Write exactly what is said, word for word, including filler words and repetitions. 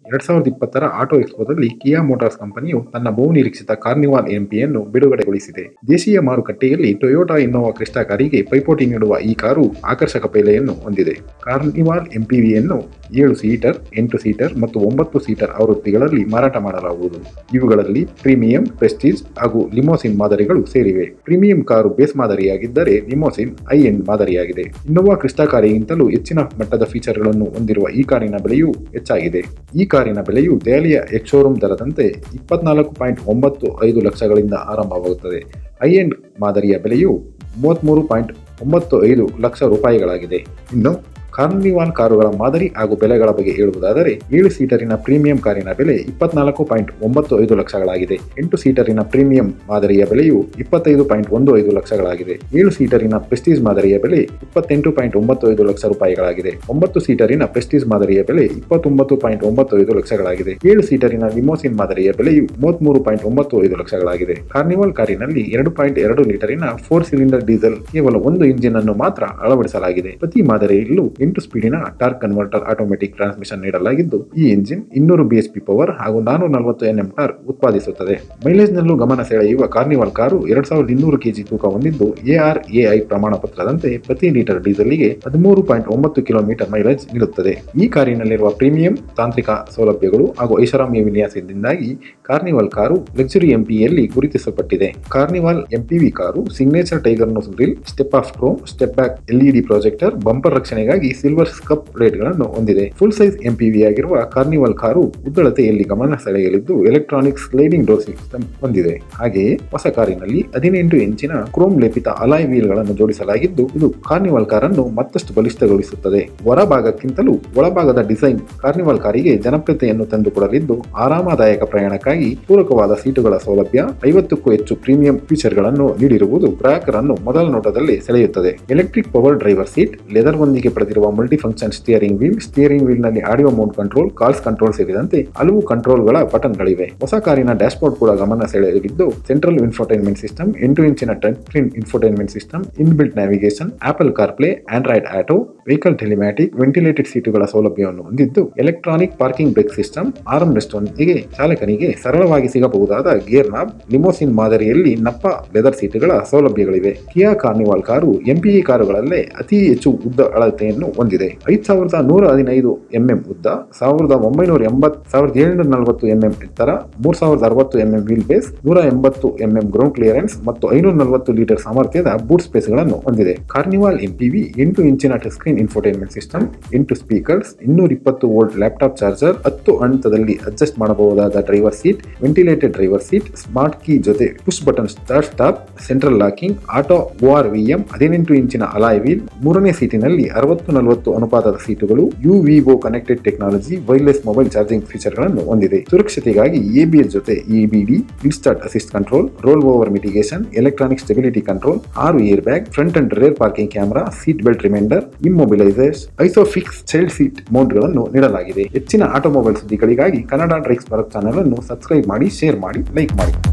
ಎರಡ್ ಸಾವಿರದ ಇಪ್ಪತ್ತರ ಆಟೋ ಎಕ್ಸ್ಪೋದಲ್ಲಿ ಕಿಯಾ ಮೋಟಾರ್ಸ್ ಕಂಪನಿಯು ತನ್ನ ಬಹುನಿರೀಕ್ಷಿತ ಕಾರ್ನಿವಾಲ್ ಎಂಪಿಯನ್ನು ಬಿಡುಗಡೆಗೊಳಿಸಿದೆ. ದೇಶೀಯ ಮಾರುಕಟ್ಟೆಯಲ್ಲಿ ಟೊಯೋಟಾ ಇನ್ನೋವಾ ಕ್ರಿಸ್ಟಾ ಕಾರಿಗೆ ಪೈಪೋಟಿ ನೀಡುವ ಈ ಕಾರು ಆಕರ್ಷಕ ಬೆಲೆಯನ್ನು ಹೊಂದಿದೆ. ಕಾರ್ನಿವಾಲ್ ಎಂಪಿವಿಯನ್ನು ಏಳು ಸೀಟರ್, ಎಂಟು ಸೀಟರ್ ಮತ್ತು ಒಂಬತ್ತು ಸೀಟರ್ ಆವೃತ್ತಿಗಳಲ್ಲಿ ಮಾರಾಟ ಮಾಡಲಾಗುವುದು. ಇವುಗಳಲ್ಲಿ ಪ್ರೀಮಿಯಂ, ಪ್ರೆಸ್ಟೀಜ್ ಹಾಗೂ ಲಿಮೋಸಿನ್ ಮಾದರಿಗಳು ಸೇರಿವೆ. ಪ್ರೀಮಿಯಂ ಕಾರು ಬೇಸ್ ಮಾದರಿಯಾಗಿದ್ದರೆ ಲಿಮೋಸಿನ್ ಹೈ ಎಂಡ್ ಮಾದರಿಯಾಗಿದೆ. ಇನ್ನೋವಾ ಕ್ರಿಸ್ಟಾ ಕಾರಿಗಿಂತಲೂ ಹೆಚ್ಚಿನ ಮಟ್ಟದ ಫೀಚರ್ಗಳನ್ನು ಹೊಂದಿರುವ ಈ ಕಾರಿನ ಬೆಲೆಯೂ ಹೆಚ್ಚಾಗಿದೆ. ಈ ಕಾರಿನ ಬೆಲೆಯು ದೆಹಲಿಯ ಎಕ್ಸ್ ಶೋರೂಮ್ ದರದಂತೆ ಇಪ್ಪತ್ನಾಲ್ಕು ಪಾಯಿಂಟ್ ಒಂಬತ್ತು ಐದು ಲಕ್ಷಗಳಿಂದ ಆರಂಭವಾಗುತ್ತದೆ. ಹೈ ಎಂಡ್ ಮಾದರಿಯ ಬೆಲೆಯು ಮೂವತ್ತ್ಮೂರು ಪಾಯಿಂಟ್ ಒಂಬತ್ತು ಐದು ಲಕ್ಷ ರೂಪಾಯಿಗಳಾಗಿದೆ. ಇನ್ನು ಕಾರ್ನಿವಾಲ್ ಕಾರುಗಳ ಮಾದರಿ ಹಾಗೂ ಬೆಲೆಗಳ ಬಗ್ಗೆ ಹೇಳುವುದಾದರೆ, ಏಳು ಸೀಟರಿನ ಪ್ರೀಮಿಯಂ ಕಾರಿನ ಬೆಲೆ ಇಪ್ಪತ್ನಾಲ್ಕು ಪಾಯಿಂಟ್ ಒಂಬತ್ತು ಐದು ಲಕ್ಷಗಳಾಗಿದೆ. ಎಂಟು ಸೀಟರಿನ ಪ್ರೀಮಿಯಂ ಮಾದರಿಯ ಬೆಲೆಯು ಇಪ್ಪತ್ತೈದು ಪಾಯಿಂಟ್ ಒಂದು ಐದು ಲಕ್ಷಗಳಾಗಿದೆ. ಏಳು ಸೀಟರಿನ ಪ್ರೆಸ್ಟೀಜ್ ಮಾದರಿಯ ಬೆಲೆ ಇಪ್ಪತ್ತೆಂಟು ಪಾಯಿಂಟ್ ಒಂಬತ್ತು ಐದು ಲಕ್ಷ ರೂಪಾಯಿಗಳಾಗಿದೆ. ಒಂಬತ್ತು ಸೀಟರಿನ ಪ್ರೆಸ್ಟೀಜ್ ಮಾದರಿಯ ಬೆಲೆ ಇಪ್ಪತ್ತೊಂಬತ್ತು ಪಾಯಿಂಟ್ ಒಂಬತ್ತು ಐದು ಲಕ್ಷಗಳಾಗಿದೆ. ಏಳು ಸೀಟರಿನ ಲಿಮೋಸಿನ್ ಮಾದರಿಯ ಬೆಲೆಯು ಮೂವತ್ತ್ಮೂರು ಪಾಯಿಂಟ್ ಒಂಬತ್ತು ಐದು ಲಕ್ಷಗಳಾಗಿದೆ. ಕಾರ್ನಿವಾಲ್ ಕಾರಿನಲ್ಲಿ ಎರಡು ಪಾಯಿಂಟ್ ಎರಡು ಲೀಟರಿನ ಫೋರ್ ಸಿಲಿಂಡರ್ ಡೀಸೆಲ್ ಕೇವಲ ಒಂದು ಇಂಜಿನ್ ಅನ್ನು ಮಾತ್ರ ಅಳವಡಿಸಲಾಗಿದೆ. ಪ್ರತಿ ಮಾದರಿಯಲ್ಲೂ ಎಂಟು ಸ್ಪೀಡಿನ ಟಾರ್ಕ್ ಕನ್ವರ್ಟರ್ ಆಟೋಮೆಟಿಕ್ ಟ್ರಾನ್ಸ್ಮಿಷನ್ ನೀಡಲಾಗಿದ್ದು, ಈ ಇಂಜಿನ್ ಇನ್ನೂರು ಬಿಎಚ್ಪಿ ಪವರ್ ಹಾಗೂ ನಾನೂರ ನಲವತ್ತು ಎನ್ಎಂ ಟಾರ್ಕ್ ಉತ್ಪಾದಿಸುತ್ತದೆ. ಮೈಲೇಜ್ ನಲ್ಲೂ ಗಮನ ಸೆಳೆಯುವ ಕಾರ್ನಿವಾಲ್ ಕಾರು ಎರಡ್ ಸಾವಿರದ ಇನ್ನೂರು ಕೆಜಿ ತೂಕ ಹೊಂದಿದ್ದು, ಎಆರ್ಎಐ ಪ್ರಮಾಣ ಪತ್ರದಂತೆ ಪ್ರತಿ ಲೀಟರ್ ಡೀಸೆಲ್ಗೆ ಹದಿಮೂರು ಪಾಯಿಂಟ್ ಒಂಬತ್ತು ಕಿಲೋಮೀಟರ್ ಮೈಲೇಜ್ ನೀಡುತ್ತದೆ. ಈ ಕಾರಿನಲ್ಲಿರುವ ಪ್ರೀಮಿಯಂ ತಾಂತ್ರಿಕ ಸೌಲಭ್ಯಗಳು ಹಾಗೂ ಐಷಾರಾಮಿ ವಿನ್ಯಾಸದಿಂದಾಗಿ ಕಾರ್ನಿವಾಲ್ ಕಾರು ಲಕ್ಸುರಿ ಎಂಪಿಯಲ್ಲಿ ಗುರುತಿಸಲ್ಪಟ್ಟಿದೆ. Carnival MPV car signature tiger nose grill, step of chrome, step back LED projector, bumper ರಕ್ಷಣೆಗಾಗಿ ಸಿಲ್ವರ್ ಸ್ಕಪ್ ಪ್ಲೇಟ್ಗಳನ್ನು ಹೊಂದಿದೆ. ಫುಲ್ ಸೈಜ್ ಎಂಪಿವಿ ಆಗಿರುವ ಕಾರ್ನಿವಾಲ್ ಕಾರು ಉದ್ದಳತೆಯಲ್ಲಿ ಗಮನ ಸೆಳೆಯಲಿದ್ದು, ಎಲೆಕ್ಟ್ರಾನಿಕ್ ಸ್ಲೈಡಿಂಗ್ ಡೋರ್ ಸಿಸ್ಟಮ್ ಹೊಂದಿದೆ. ಹಾಗೆಯೇ ಹೊಸ ಕಾರಿನಲ್ಲಿ ಹದಿನೆಂಟು ಇಂಚಿನ ಕ್ರೋಮ್ ಲೇಪಿತ ಅಲಾಯ್ ವೀಲ್ ಗಳನ್ನು ಜೋಡಿಸಲಾಗಿದ್ದು, ಇದು ಕಾರ್ನಿವಾಲ್ ಕಾರನ್ನು ಮತ್ತಷ್ಟು ಬಲಿಷ್ಠಗೊಳಿಸುತ್ತದೆ. ಹೊರಭಾಗಕ್ಕಿಂತಲೂ ಒಳಭಾಗದ ಡಿಸೈನ್ ಕಾರ್ನಿವಾಲ್ ಕಾರಿಗೆ ಜನಪ್ರಿಯತೆಯನ್ನು ತಂದುಕೊಡಲಿದ್ದು, ಆರಾಮದಾಯಕ ಪ್ರಯಾಣಕ್ಕಾಗಿ ಪೂರಕವಾದ ಸೀಟುಗಳ ಸೌಲಭ್ಯ, ಐವತ್ತಕ್ಕೂ ಹೆಚ್ಚು ಪ್ರೀಮಿಯಂ ಫೀಚರ್ಗಳನ್ನು ನೀಡಿರುವುದು ಗ್ರಾಹಕರನ್ನು ಮೊದಲ ನೋಟದಲ್ಲಿ ಸೆಳೆಯುತ್ತದೆ. Electric power driver seat, leather ಒಂದಿಗೆ ಪಡೆದಿರುವ multi function steering wheel, steering wheel ನಲ್ಲಿ audio mount control, calls control ಸೇರಿದಂತೆ ಹಲವು ಕಂಟ್ರೋಲ್ ಗಳ ಬಟನ್ ಗಳಿವೆ. ಹೊಸ ಕಾರಿನ ಡ್ಯಾಶ್ ಬೋರ್ಡ್ ಕೂಡ ಗಮನ ಸೆಳೆಯಲಿದ್ದು, ಸೆಂಟ್ರಲ್ ಇನ್ಫೋಟೈನ್ಮೆಂಟ್ ಸಿಸ್ಟಮ್, ಎಂಟು ಇಂಚಿನ touch screen infotainment system, inbuilt navigation, Apple CarPlay, Android auto, vehicle telematic, ventilated ಸೀಟುಗಳ ಸೌಲಭ್ಯವನ್ನು ಹೊಂದಿದ್ದು, electronic parking brake system, arm rest ಒಂದಿಗೆ ಚಾಲಕನಿಗೆ ಸರಳವಾಗಿ ಸಿಗಬಹುದಾದ ಗೇರ್ ನಾಬ್, ಲಿಮೋಸಿನ್ ಮಾದರಿಯಲ್ಲಿ ನಪ್ಪ ಲೆದರ್ ಸೀಟುಗಳ ಸೌಲಭ್ಯಗಳಿವೆ. ಕಿಯಾ ಕಾರ್ನಿವಾಲ್ ಕಾರು ಎಂಪಿಇ ಕಾರುಗಳಲ್ಲೇ ಅತಿ ಹೆಚ್ಚು ಉದ್ದ ಅಳತೆಯನ್ನು ಹೊಂದಿದೆ. ಐದು ಸಾವಿರದ ನೂರ ಹದಿನೈದು ಎಂಎಂ ಉದ್ದ, ಸಾವಿರದ ಒಂಬೈನೂರ ಎಂಬತ್ತು ಸಾವಿರದ ಏಳುನೂರ ನಲವತ್ತು ಎಂಎಂ ಎತ್ತರ, ಮೂರ್ ಸಾವಿರದ ಅರವತ್ತು ಎಂಎಂ ವೀಲ್ ಬೇಸ್, ನೂರ ಎಂಬತ್ತು ಎಂಎಂ ಗ್ರೌಂಡ್ ಕ್ಲಿಯರೆನ್ಸ್ ಮತ್ತು ಐನೂರ ನಲವತ್ತು ಲೀಟರ್ ಸಾಮರ್ಥ್ಯದ ಬೂಟ್ ಸ್ಪೇಸ್ ಗಳನ್ನು ಹೊಂದಿದೆ. ಕಾರ್ನಿವಾಲ್ ಎಂಪಿವಿ ಎಂಟು ಇಂಚಿನ ಟಚ್ ಸ್ಕ್ರೀನ್ ಇನ್ಫೋಟೈನ್ಮೆಂಟ್ ಸಿಸ್ಟಮ್, ಎಂಟು ಸ್ಪೀಕರ್ಸ್, ಇನ್ನೂರ ಇಪ್ಪತ್ತು ವೋಲ್ಟ್ ಲ್ಯಾಪ್ಟಾಪ್ ಚಾರ್ಜರ್, ಹತ್ತು ಹಂತದಲ್ಲಿ ಅಡ್ಜಸ್ಟ್ ಮಾಡಬಹುದಾದ driver seat, ventilated driver seat, smart key ಜೊತೆ push button start stop, central locking, auto ORVM, ಹದಿನೆಂಟು ಇಂಚಿನ ಅಲಾಯ್ ವೀಲ್, ಮೂರನೇ ಸೀಟಿನಲ್ಲಿ ಅರವತ್ತು ನಲವತ್ತು ಅನುಪಾತದ ಸೀಟುಗಳು, UVO connected technology, wireless mobile charging ಫೀಚರ್ಗಳನ್ನು ಹೊಂದಿದೆ. ಸುರಕ್ಷತೆಗಾಗಿ ಎಬಿಎಸ್ ಜೊತೆ EBD, hill start assist control, rollover mitigation, electronic stability control, ಆರು airbag, front and rear parking camera, seat belt reminder, immobilisers, ISOFIX child seat mount ಗಳನ್ನು ನೀಡಲಾಗಿದೆ. ಹೆಚ್ಚಿನ automobile ಸುದ್ದಿಗಳಿಗಾಗಿ Kannada tricks Bharat channel ಅನ್ನು ಸಬ್ಸ್ಕ್ರೈಬ್ ಮಾಡಿ, share ಮಾಡಿ, like ಮಾಡಿ.